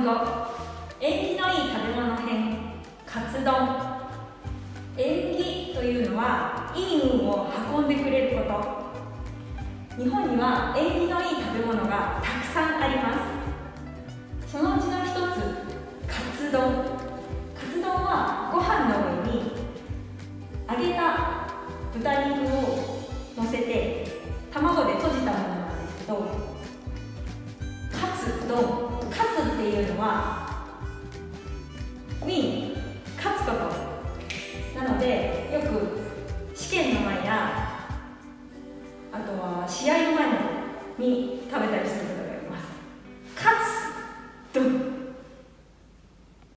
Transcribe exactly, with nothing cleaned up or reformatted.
語、縁起のいい食べ物編、カツ丼。縁起というのはいい運を運んでくれること。日本には縁起のいい食べ物がたくさんあります。そのうちの一つ、カツ丼。カツ丼はご飯の上に揚げた豚肉を乗せて卵で閉じたものなんですけど、カツ丼、カツっていうのはウィン、勝つことなので、よく試験の